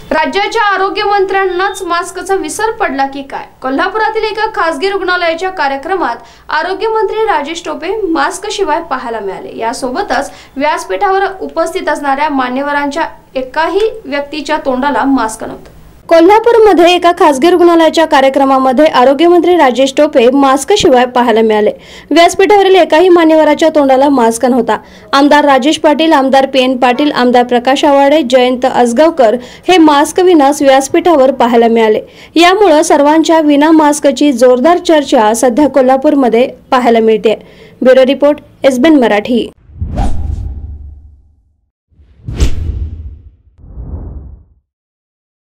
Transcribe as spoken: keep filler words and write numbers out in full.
राज्याच्या आरोग्यमंत्र्यांनाच मास्कचा विसर पडला की काय? कोल्हापुरातील एका खासगी रुग्णालयाच्या कार्यक्रमात आरोग्यमंत्री राजेश टोपे मास्क शिवाय पाहायला मिळाले। यासोबतच व्यासपीठावर उपस्थित असणाऱ्या मान्यवरांच्या एकाही व्यक्तीच्या तोंडाला मास्क नव्हता। कोल्हापूरमध्ये एका खासगी रुग्णालयाच्या कार्यक्रमामध्ये आरोग्यमंत्री राजेश टोपे मास्क शिवाय पाहायला मिळाले। व्यासपीठावरील एकाही मान्यवराच्या तोंडाला मास्क नव्हता। आमदार राजेश पाटील, आमदार पी एन पाटील, आमदार प्रकाश आवाडे, जयंत असगावकर हे मास्क विनाच व्यासपीठावर पाहायला मिळाले। यामुळे सर्वांच्या विना मास्कची जोरदार चर्चा सध्या कोल्हापूरमध्ये पाहायला मिळते। Bureau report, S B N Marathi.